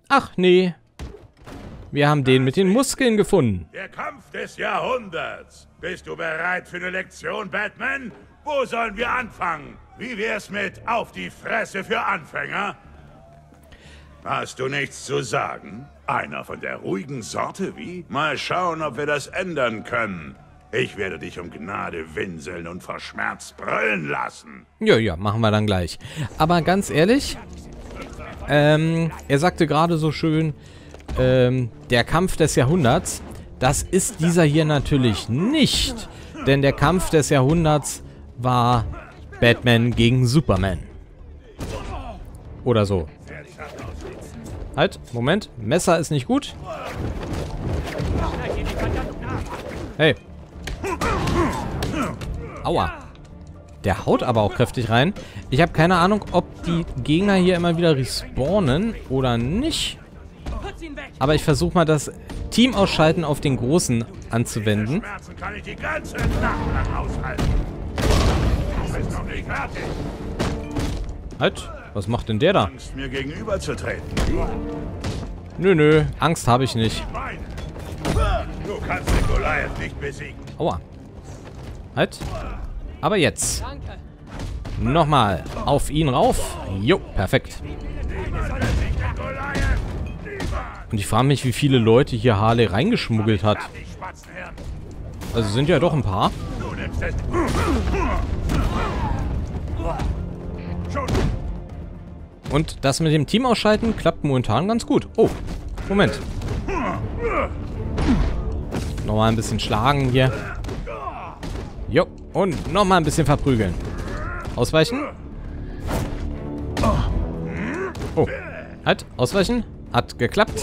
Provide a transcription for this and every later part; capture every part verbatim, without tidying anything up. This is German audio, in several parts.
Ach nee. Wir haben den mit den Muskeln gefunden. Der Kampf des Jahrhunderts. Bist du bereit für eine Lektion, Batman? Wo sollen wir anfangen? Wie wär's mit auf die Fresse für Anfänger? Hast du nichts zu sagen? Einer von der ruhigen Sorte, wie? Mal schauen, ob wir das ändern können. Ich werde dich um Gnade winseln und verschmerzt brüllen lassen. Ja, ja, machen wir dann gleich. Aber ganz ehrlich, ähm, er sagte gerade so schön, ähm, der Kampf des Jahrhunderts. Das ist dieser hier natürlich nicht. Denn der Kampf des Jahrhunderts war Batman gegen Superman. Oder so. Halt, Moment. Messer ist nicht gut. Hey. Aua. Der haut aber auch kräftig rein. Ich habe keine Ahnung, ob die Gegner hier immer wieder respawnen oder nicht. Aber ich versuche mal das Team ausschalten auf den Großen anzuwenden. Kann ich die ganze Nacht lang aushalten. Du bist noch nicht fertig. Halt, was macht denn der da? Angst, mir gegenüberzutreten. Nö, nö, Angst habe ich nicht. Du kannst den Goliath nicht besiegen. Aua. Halt. Aber jetzt. Nochmal. Auf ihn rauf. Jo, perfekt. Und ich frage mich, wie viele Leute hier Harley reingeschmuggelt hat. Also sind ja doch ein paar. Und das mit dem Team ausschalten klappt momentan ganz gut. Oh, Moment. Nochmal ein bisschen schlagen hier. Jo, und nochmal ein bisschen verprügeln. Ausweichen. Oh, halt, ausweichen. Hat geklappt.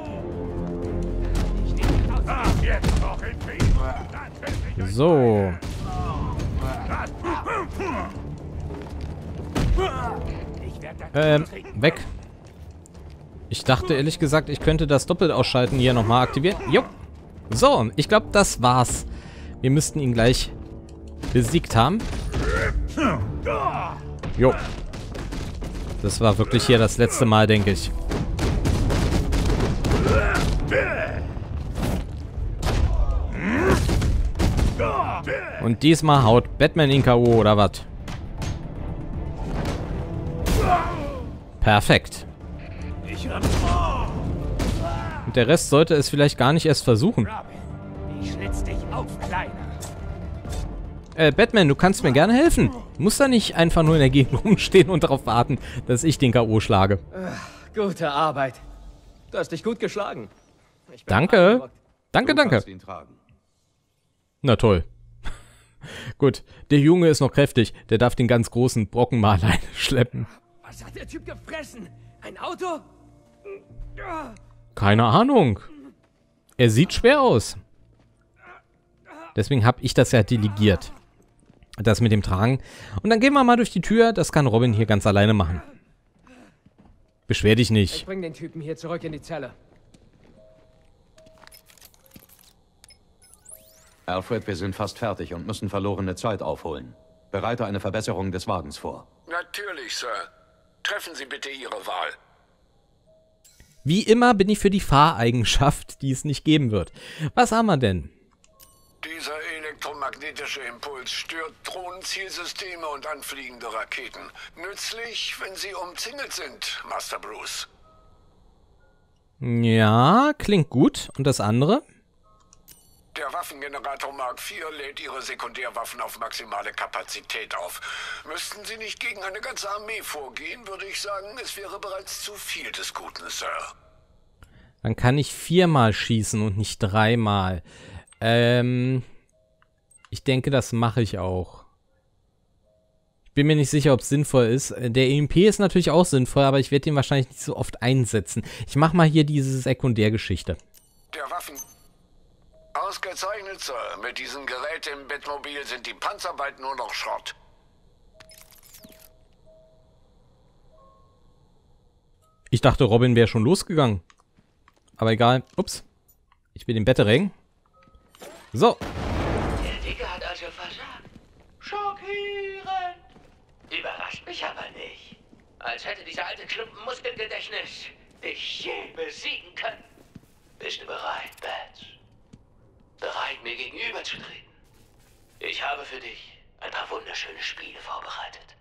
So. Ähm, weg. Ich dachte ehrlich gesagt, ich könnte das doppelt ausschalten hier nochmal aktivieren. Jo. So, ich glaube, das war's. Wir müssten ihn gleich besiegt haben. Jo. Das war wirklich hier das letzte Mal, denke ich. Und diesmal haut Batman ihn K O oder was? Perfekt. Und der Rest sollte es vielleicht gar nicht erst versuchen. Ich schlitz dich auf, Kleiner. Äh, Batman, du kannst mir gerne helfen. Du musst da nicht einfach nur in der Gegend rumstehen und darauf warten, dass ich den K O schlage. Äh, gute Arbeit. Du hast dich gut geschlagen. Ich bin Danke. beeindruckt. Danke, Du danke. kannst ihn tragen. Na toll. Gut, der Junge ist noch kräftig. Der darf den ganz großen Brocken mal alleine schleppen. Was hat der Typ gefressen? Ein Auto? Keine Ahnung. Er sieht schwer aus. Deswegen habe ich das ja delegiert. Das mit dem Tragen. Und dann gehen wir mal durch die Tür. Das kann Robin hier ganz alleine machen. Beschwer dich Ich nicht. bring den Typen hier zurück in die Zelle. Alfred, wir sind fast fertig und müssen verlorene Zeit aufholen. Bereite eine Verbesserung des Wagens vor. Natürlich, Sir. Treffen Sie bitte Ihre Wahl. Wie immer bin ich für die Fahreigenschaft, die es nicht geben wird. Was haben wir denn? Dieser elektromagnetische Impuls stört Drohnenzielsysteme und anfliegende Raketen. Nützlich, wenn sie umzingelt sind, Master Bruce. Ja, klingt gut. Und das andere? Der Waffengenerator Mark vier lädt Ihre Sekundärwaffen auf maximale Kapazität auf. Müssten Sie nicht gegen eine ganze Armee vorgehen, würde ich sagen, es wäre bereits zu viel des Guten, Sir. Dann kann ich viermal schießen und nicht dreimal. Ähm, ich denke, das mache ich auch. Ich bin mir nicht sicher, ob es sinnvoll ist. Der E M P ist natürlich auch sinnvoll, aber ich werde ihn wahrscheinlich nicht so oft einsetzen. Ich mache mal hier diese Sekundärgeschichte. Der Waffen... Ausgezeichnet, Sir. Mit diesem Gerät im Bettmobil sind die Panzer bald nur noch Schrott. Ich dachte, Robin wäre schon losgegangen. Aber egal. Ups. Ich bin im Bettereng. So. Der Dicke hat also versagt. Schockierend. Überrascht mich aber nicht. Als hätte dieser alte Klumpen Muskelgedächtnis. dich je besiegen können. Bist du bereit, Bats? Bereit, mir gegenüberzutreten? Ich habe für dich ein paar wunderschöne Spiele vorbereitet.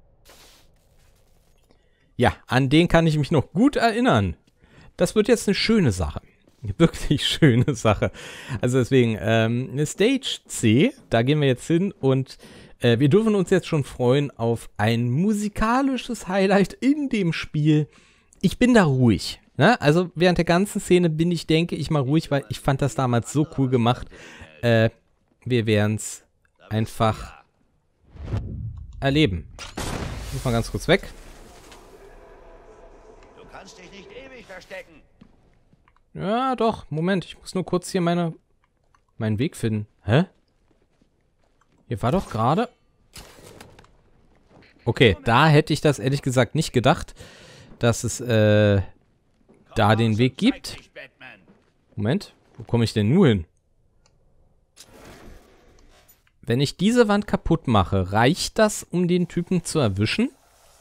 Ja, an den kann ich mich noch gut erinnern. Das wird jetzt eine schöne Sache. Wirklich schöne Sache. Also deswegen, ähm, eine Stage C, da gehen wir jetzt hin und äh, wir dürfen uns jetzt schon freuen auf ein musikalisches Highlight in dem Spiel. Ich bin da ruhig. Ne? Also während der ganzen Szene bin ich, denke ich, mal ruhig, weil ich fand das damals so cool gemacht. Äh, wir werden es einfach erleben. Ich muss mal ganz kurz weg. Du kannst dich nicht ewig verstecken. Ja, doch. Moment, ich muss nur kurz hier meine, meinen Weg finden. Hä? Hier war doch gerade... Okay, da hätte ich das ehrlich gesagt nicht gedacht, dass es äh, da den Weg gibt. Moment, wo komme ich denn nur hin? Wenn ich diese Wand kaputt mache, reicht das, um den Typen zu erwischen?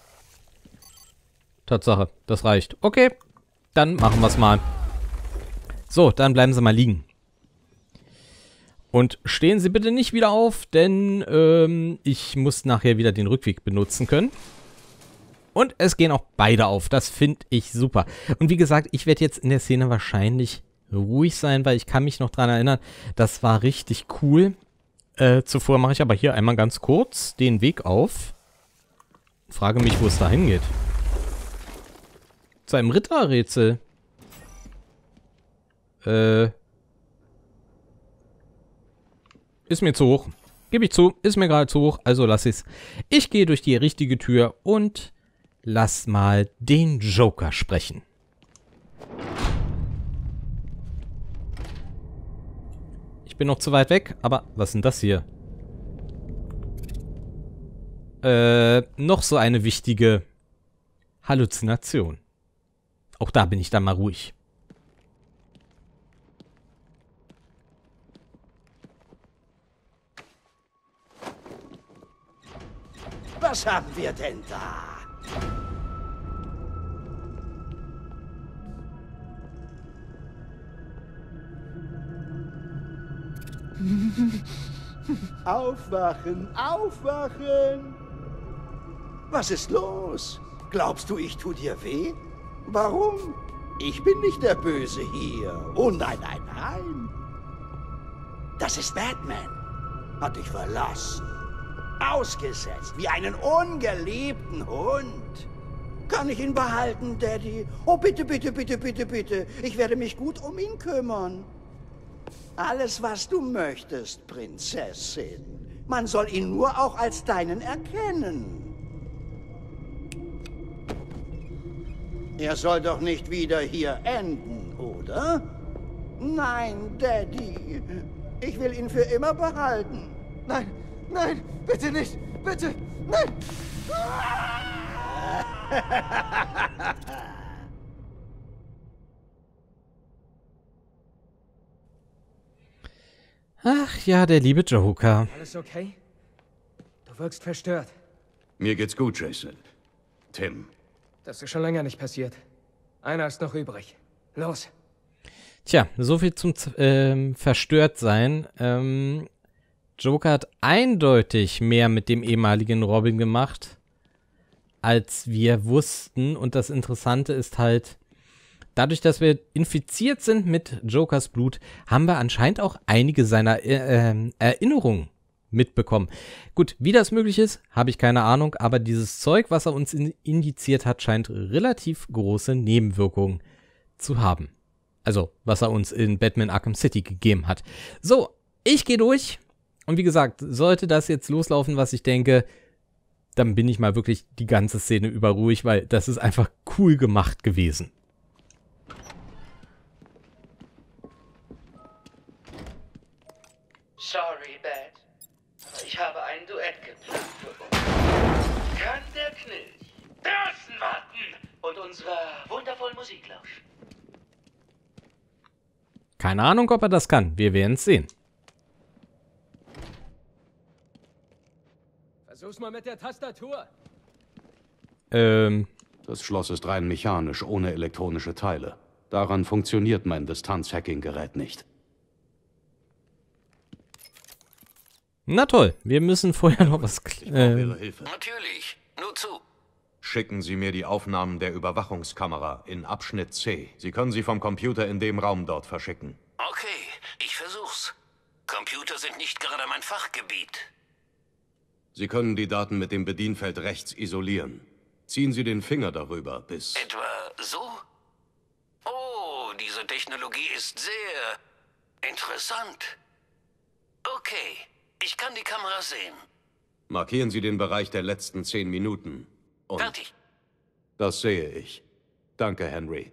Tatsache, das reicht. Okay, dann machen wir es mal. So, dann bleiben Sie mal liegen. Und stehen Sie bitte nicht wieder auf, denn ähm, ich muss nachher wieder den Rückweg benutzen können. Und es gehen auch beide auf. Das finde ich super. Und wie gesagt, ich werde jetzt in der Szene wahrscheinlich ruhig sein, weil ich kann mich noch dran erinnern, das war richtig cool. Äh, zuvor mache ich aber hier einmal ganz kurz den Weg auf. Frage mich, wo es da hingeht. Zu einem Ritterrätsel. Äh... Ist mir zu hoch. Gebe ich zu. Ist mir gerade zu hoch. Also lass ich's. Ich gehe durch die richtige Tür und lass mal den Joker sprechen. Ich bin noch zu weit weg, aber was ist denn das hier? Äh, noch so eine wichtige Halluzination. Auch da bin ich dann mal ruhig. Was haben wir denn da? Aufwachen, aufwachen! Was ist los? Glaubst du, ich tu dir weh? Warum? Ich bin nicht der Böse hier. Oh nein, nein, nein. Das ist Batman. Hat dich verlassen. Ausgesetzt, wie einen ungeliebten Hund. Kann ich ihn behalten, Daddy? Oh, bitte, bitte, bitte, bitte, bitte. Ich werde mich gut um ihn kümmern. Alles, was du möchtest, Prinzessin. Man soll ihn nur auch als deinen erkennen. Er soll doch nicht wieder hier enden, oder? Nein, Daddy. Ich will ihn für immer behalten. Nein, nein, bitte nicht, bitte, nein! Ach ja, der liebe Joker. Alles okay? Du wirkst verstört. Mir geht's gut, Jason. Tim. Das ist schon länger nicht passiert. Einer ist noch übrig. Los. Tja, so viel zum ähm, Verstörtsein. Ähm, Joker hat eindeutig mehr mit dem ehemaligen Robin gemacht, als wir wussten. Und das Interessante ist halt, dadurch, dass wir infiziert sind mit Jokers Blut, haben wir anscheinend auch einige seiner äh, äh, Erinnerungen mitbekommen. Gut, wie das möglich ist, habe ich keine Ahnung, aber dieses Zeug, was er uns in, injiziert hat, scheint relativ große Nebenwirkungen zu haben. Also, was er uns in Batman Arkham City gegeben hat. So, ich gehe durch. Und wie gesagt, sollte das jetzt loslaufen, was ich denke, dann bin ich mal wirklich die ganze Szene über ruhig, weil das ist einfach cool gemacht gewesen. Sorry, Bat. Aber ich habe ein Duett geplant für uns. Kann der Knilch draußen warten und unserer wundervollen Musik lauschen? Keine Ahnung, ob er das kann. Wir werden es sehen. Versuch's mal mit der Tastatur. Ähm, Das Schloss ist rein mechanisch, ohne elektronische Teile. Daran funktioniert mein Distanz-Hacking-Gerät nicht. Na toll, wir müssen vorher noch was... Äh, Ihre Hilfe. Natürlich. Nur zu. Schicken Sie mir die Aufnahmen der Überwachungskamera in Abschnitt C. Sie können sie vom Computer in dem Raum dort verschicken. Okay, ich versuch's. Computer sind nicht gerade mein Fachgebiet. Sie können die Daten mit dem Bedienfeld rechts isolieren. Ziehen Sie den Finger darüber, bis... Etwa so? Oh, diese Technologie ist sehr interessant. Okay, ich kann die Kamera sehen. Markieren Sie den Bereich der letzten zehn Minuten. Und Fertig. das sehe ich. Danke, Henry.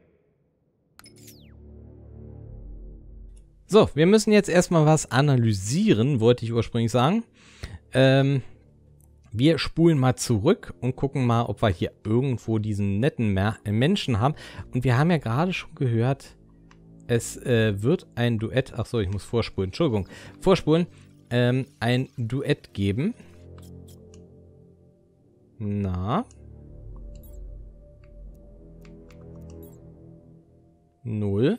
So, wir müssen jetzt erstmal was analysieren, wollte ich ursprünglich sagen. Ähm, wir spulen mal zurück und gucken mal, ob wir hier irgendwo diesen netten Mer Menschen haben. Und wir haben ja gerade schon gehört, es äh, wird ein Duett, ach so, ich muss vorspulen, Entschuldigung, vorspulen, ähm, ein Duett geben. Na? Null.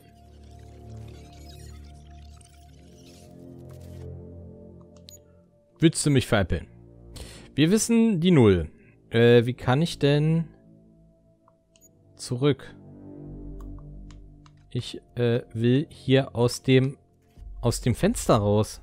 Willst du mich veräppeln? Wir wissen die Null. Äh, wie kann ich denn zurück? Ich äh, will hier aus dem aus dem Fenster raus.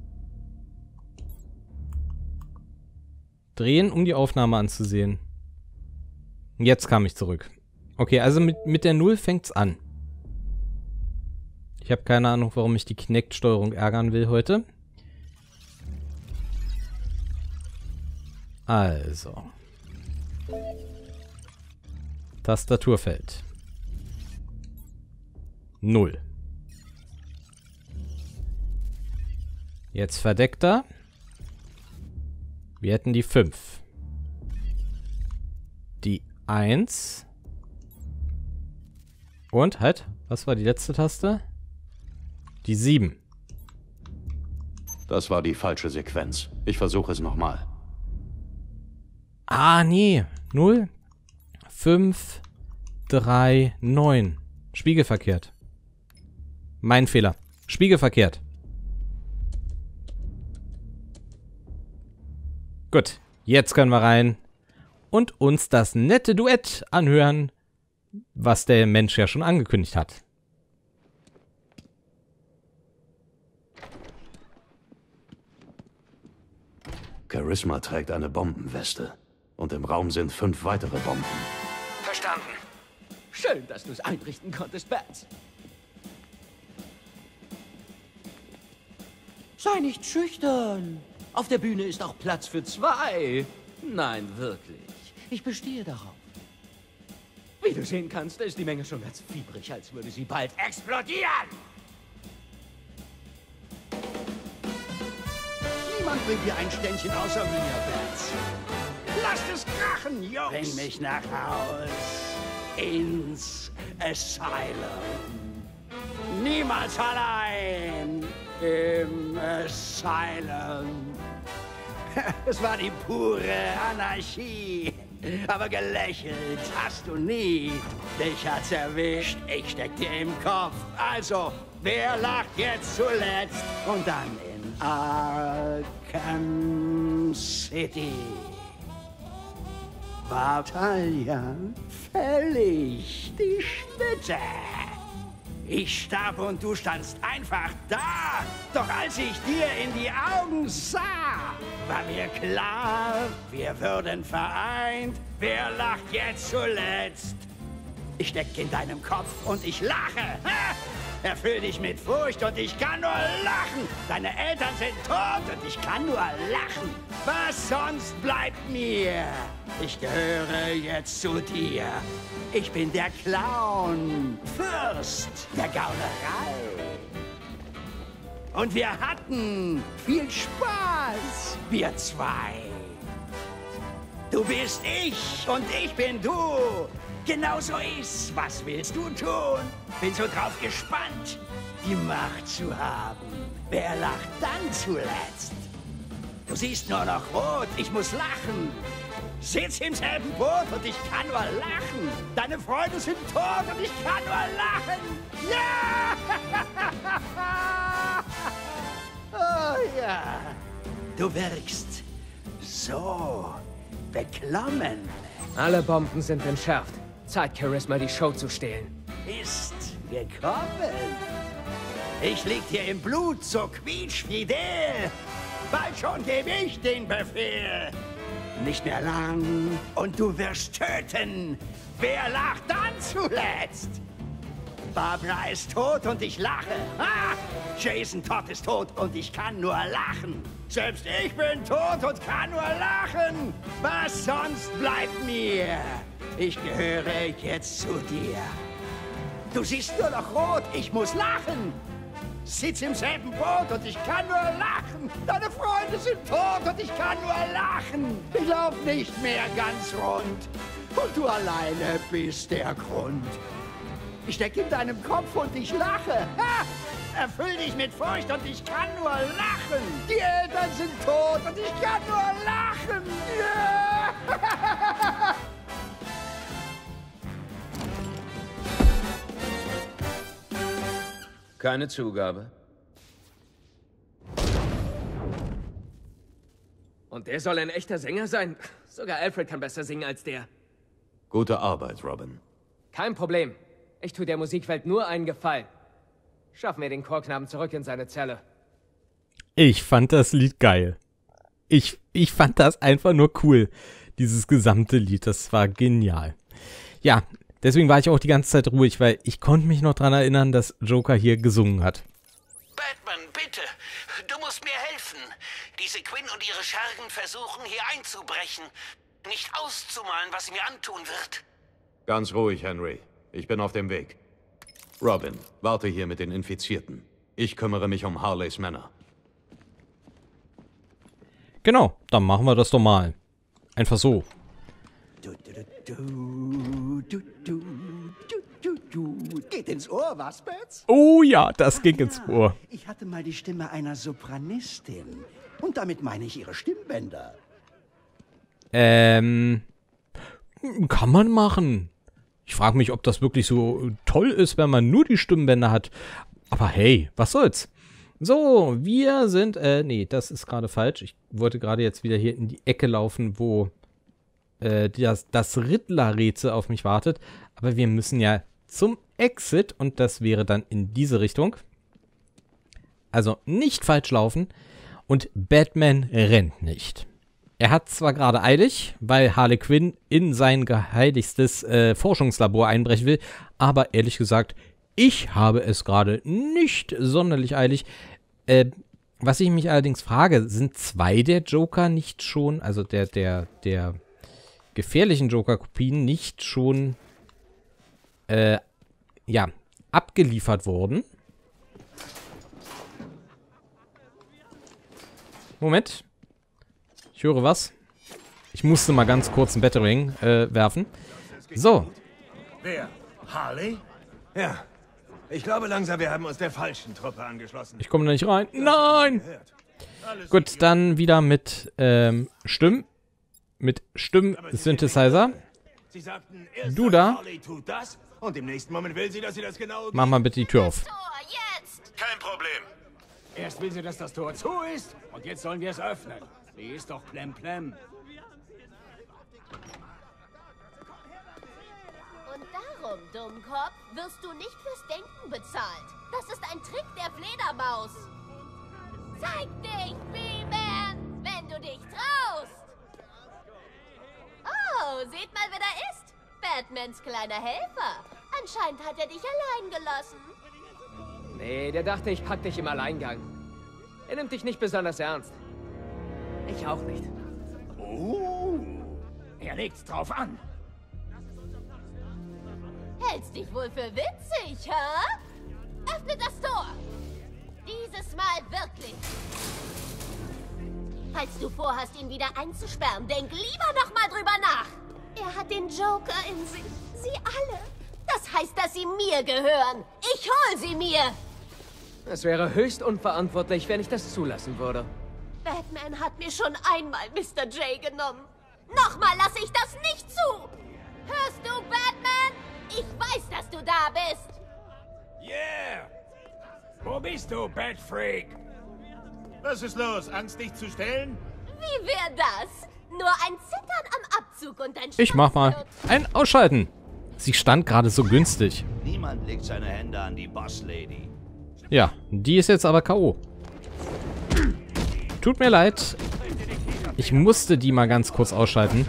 Drehen, um die Aufnahme anzusehen. Jetzt kam ich zurück. Okay, also mit, mit der Null fängt's an. Ich habe keine Ahnung, warum ich die Kinect-Steuerung ärgern will heute. Also. Tastaturfeld. Null. Jetzt verdeckter. Wir hätten die fünf. Die eins. Und halt, was war die letzte Taste? Die sieben. Das war die falsche Sequenz. Ich versuche es nochmal. Ah, nee. null, fünf, drei, neun. Spiegelverkehrt. Mein Fehler. Spiegelverkehrt. Gut, jetzt können wir rein und uns das nette Duett anhören, was der Mensch ja schon angekündigt hat. Charisma trägt eine Bombenweste. Und im Raum sind fünf weitere Bomben. Verstanden. Schön, dass du es einrichten konntest, Bats. Sei nicht schüchtern. Auf der Bühne ist auch Platz für zwei. Nein, wirklich. Ich bestehe darauf. Wie du sehen kannst, ist die Menge schon ganz fiebrig, als würde sie bald explodieren. Niemand bringt dir ein Ständchen außer mir, Bats. Lasst es krachen, Jungs! Bring mich nach Haus. Ins Asylum. Niemals allein im Asylum. Es war die pure Anarchie. Aber gelächelt hast du nie. Dich hat's erwischt, ich steck dir im Kopf. Also, wer lacht jetzt zuletzt? Und dann in Arkham City war Talia fällig die Schnitte. Ich starb und du standst einfach da. Doch als ich dir in die Augen sah, war mir klar, wir würden vereint. Wer lacht jetzt zuletzt? Ich steck in deinem Kopf und ich lache. Ha! Erfüll dich mit Furcht und ich kann nur lachen. Deine Eltern sind tot und ich kann nur lachen. Was sonst bleibt mir? Ich gehöre jetzt zu dir. Ich bin der Clown, Fürst der Gaunerei. Und wir hatten viel Spaß, wir zwei. Du bist ich und ich bin du. Genau so ist's. Was willst du tun? Bin so drauf gespannt, die Macht zu haben. Wer lacht dann zuletzt? Du siehst nur noch rot, ich muss lachen. sitz im selben Boot und ich kann nur lachen. Deine Freunde sind tot und ich kann nur lachen. Ja! Oh ja, du wirkst so beklommen. Alle Bomben sind entschärft. Zeit, Charisma die Show zu stehlen. Ist gekommen. Ich lieg dir im Blut, so quietschfidel. Bald schon gebe ich den Befehl. Nicht mehr lang und du wirst töten. Wer lacht dann zuletzt? Barbara ist tot und ich lache. Ha! Jason Todd ist tot und ich kann nur lachen. Selbst ich bin tot und kann nur lachen. Was sonst bleibt mir? Ich gehöre jetzt zu dir. Du siehst nur noch rot, ich muss lachen. Sitz im selben Boot und ich kann nur lachen. Deine Freunde sind tot und ich kann nur lachen. Ich lauf nicht mehr ganz rund. Und du alleine bist der Grund. Ich steck in deinem Kopf und ich lache. Ha! Erfüll dich mit Furcht und ich kann nur lachen. Die Eltern sind tot und ich kann nur lachen. Ja! Keine Zugabe. Und der soll ein echter Sänger sein? Sogar Alfred kann besser singen als der. Gute Arbeit, Robin. Kein Problem. Ich tue der Musikwelt nur einen Gefallen. Schaff mir den Chorknaben zurück in seine Zelle. Ich fand das Lied geil. Ich, ich fand das einfach nur cool. Dieses gesamte Lied, das war genial. Ja, deswegen war ich auch die ganze Zeit ruhig, weil ich konnte mich noch dran erinnern, dass Joker hier gesungen hat. Batman, bitte, du musst mir helfen. Diese Quinn und ihre Schergen versuchen, hier einzubrechen. Nicht auszumalen, was sie mir antun wird. Ganz ruhig, Henry. Ich bin auf dem Weg. Robin, warte hier mit den Infizierten. Ich kümmere mich um Harleys Männer. Genau, dann machen wir das doch mal. Einfach so. Du, du, du, du, du, du, du, du. Geht ins Ohr, was, Bats? Oh ja, das ging ins Ja, Ohr. ich hatte mal die Stimme einer Sopranistin. Und damit meine ich ihre Stimmbänder. Ähm, kann man machen. Ich frage mich, ob das wirklich so toll ist, wenn man nur die Stimmbänder hat. Aber hey, was soll's? So, wir sind, äh, nee, das ist gerade falsch. Ich wollte gerade jetzt wieder hier in die Ecke laufen, wo äh, das, das Riddler-Rätsel auf mich wartet. Aber wir müssen ja zum Exit und das wäre dann in diese Richtung. Also nicht falsch laufen. Und Batman rennt nicht. Er hat zwar gerade eilig, weil Harley Quinn in sein geheiligstes äh, Forschungslabor einbrechen will, aber ehrlich gesagt, ich habe es gerade nicht sonderlich eilig. Äh, was ich mich allerdings frage, sind zwei der Joker nicht schon, also der, der, der gefährlichen Joker-Kopien nicht schon, äh, ja, abgeliefert worden? Moment. Ich höre was. Ich musste mal ganz kurz ein Battering äh, werfen. So. Wer? Harley? Ja. Ich glaube langsam, wir haben uns der falschen Truppe angeschlossen. Ich komme da nicht rein. Nein! Gut, dann wieder mit ähm, Stimmen. Mit Stimm-Synthesizer. Sie sagten, erst Du da. Harley tut das und im nächsten Moment will sie, dass sie das genau... Mach mal bitte die Tür auf. Kein Problem. Erst will sie, dass das Tor zu ist und jetzt sollen wir es öffnen. Sie ist doch plemplem. Und darum, Dummkopf, wirst du nicht fürs Denken bezahlt. Das ist ein Trick der Fledermaus. Zeig dich, B-Man, wenn du dich traust. Oh, seht mal, wer da ist. Batmans kleiner Helfer. Anscheinend hat er dich allein gelassen. Nee, der dachte, ich pack dich im Alleingang. Er nimmt dich nicht besonders ernst. Ich auch nicht. Oh, er legt's drauf an. Hältst dich wohl für witzig, hä? Öffne das Tor. Dieses Mal wirklich. Falls du vorhast, ihn wieder einzusperren, denk lieber noch mal drüber nach. Er hat den Joker in sich. Sie alle. Das heißt, dass sie mir gehören. Ich hol sie mir. Es wäre höchst unverantwortlich, wenn ich das zulassen würde. Batman hat mir schon einmal Mister J genommen. Nochmal lasse ich das nicht zu! Hörst du, Batman? Ich weiß, dass du da bist! Yeah! Wo bist du, Batfreak? Was ist los? Angst, dich zu stellen? Wie wär das? Nur ein Zittern am Abzug und ein Ich mach mal. Ein Ausschalten. Sie stand gerade so günstig. Niemand legt seine Hände an die Boss-Lady. Ja, die ist jetzt aber K O Tut mir leid. Ich musste die mal ganz kurz ausschalten.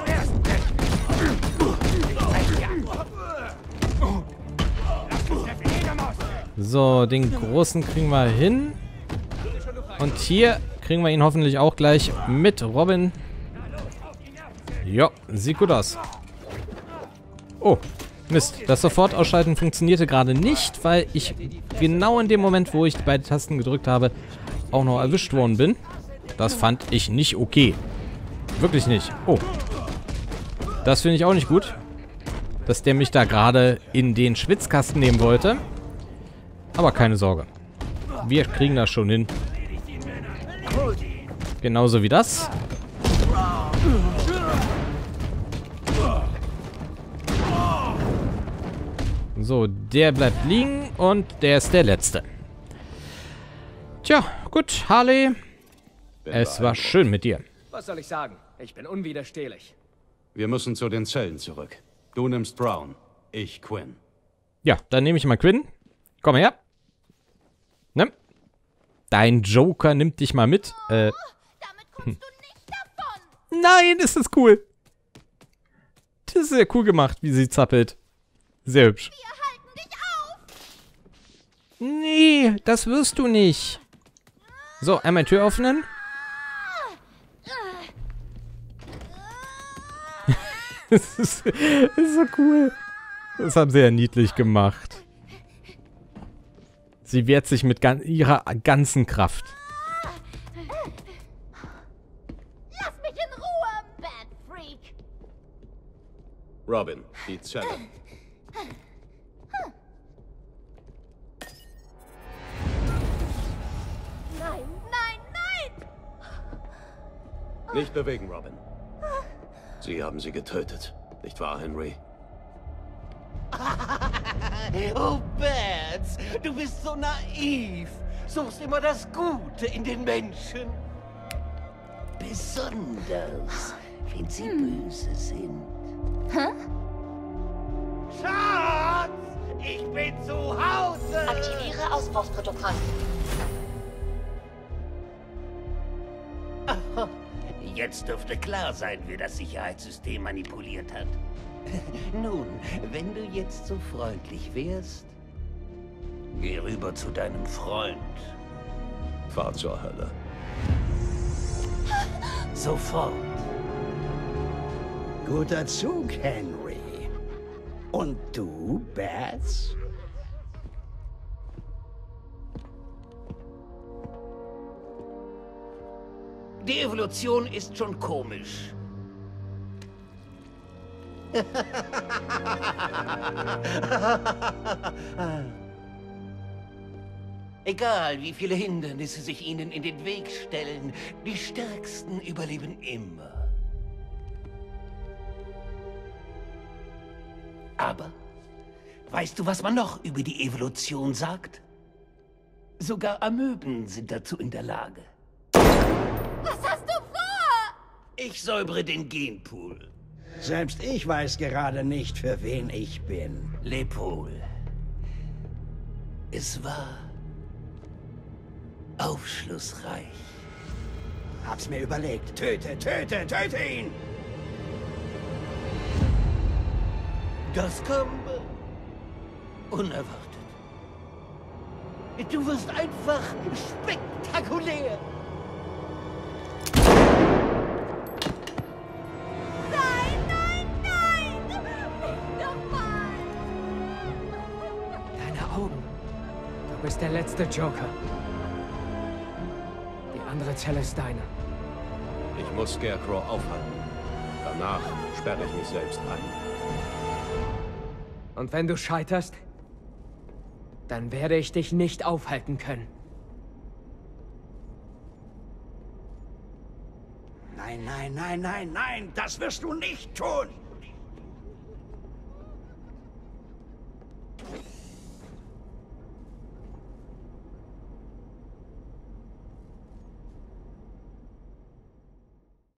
So, den großen kriegen wir hin. Und hier kriegen wir ihn hoffentlich auch gleich mit Robin. Ja, sieht gut aus. Oh, Mist. Das Sofortausschalten funktionierte gerade nicht, weil ich genau in dem Moment, wo ich beide Tasten gedrückt habe, auch noch erwischt worden bin. Das fand ich nicht okay. Wirklich nicht. Oh. Das finde ich auch nicht gut. Dass der mich da gerade in den Schwitzkasten nehmen wollte. Aber keine Sorge. Wir kriegen das schon hin. Genauso wie das. So, der bleibt liegen und der ist der Letzte. Tja, gut, Harley. Es war schön mit dir. Was soll ich sagen? Ich bin unwiderstehlich. Wir müssen zu den Zellen zurück. Du nimmst Brown, ich Quinn. Ja, dann nehme ich mal Quinn. Komm her. Nimm. Dein Joker nimmt dich mal mit. Äh. Damit kommst du nicht davon! Nein, ist das cool. Das ist sehr cool gemacht, wie sie zappelt. Sehr hübsch. Wir halten dich auf! Nee, das wirst du nicht. So, einmal Tür öffnen. Das ist, das ist so cool. Das haben sie ja niedlich gemacht. Sie wehrt sich mit gan ihrer ganzen Kraft. Lass mich in Ruhe, Batfreak! Robin, die Zelle. Nein, nein, nein! Nicht bewegen, Robin. Sie haben sie getötet. Nicht wahr, Henry? Oh, Bats, du bist so naiv. Suchst immer das Gute in den Menschen. Besonders, wenn sie böse sind. Hä? Schatz, ich bin zu Hause. Aktiviere Ausbruchsprotokoll. Jetzt dürfte klar sein, wer das Sicherheitssystem manipuliert hat. Nun, wenn du jetzt so freundlich wärst, geh rüber zu deinem Freund. Fahr zur Hölle. Sofort. Guter Zug, Henry. Und du, Bats? Die Evolution ist schon komisch. Egal, wie viele Hindernisse sich ihnen in den Weg stellen, die Stärksten überleben immer. Aber, weißt du, was man noch über die Evolution sagt? Sogar Amöben sind dazu in der Lage. Was hast du vor? Ich säubere den Genpool. Selbst ich weiß gerade nicht, für wen ich bin. Lepol. Es war aufschlussreich. Hab's mir überlegt. Töte, töte, töte ihn! Das kam unerwartet. Du wirst einfach spektakulär. Nein, nein, nein! Nicht nochmal! Deine Augen. Du bist der letzte Joker. Die andere Zelle ist deine. Ich muss Scarecrow aufhalten. Danach sperre ich mich selbst ein. Und wenn du scheiterst, dann werde ich dich nicht aufhalten können. Nein, nein, nein, nein, nein, das wirst du nicht tun.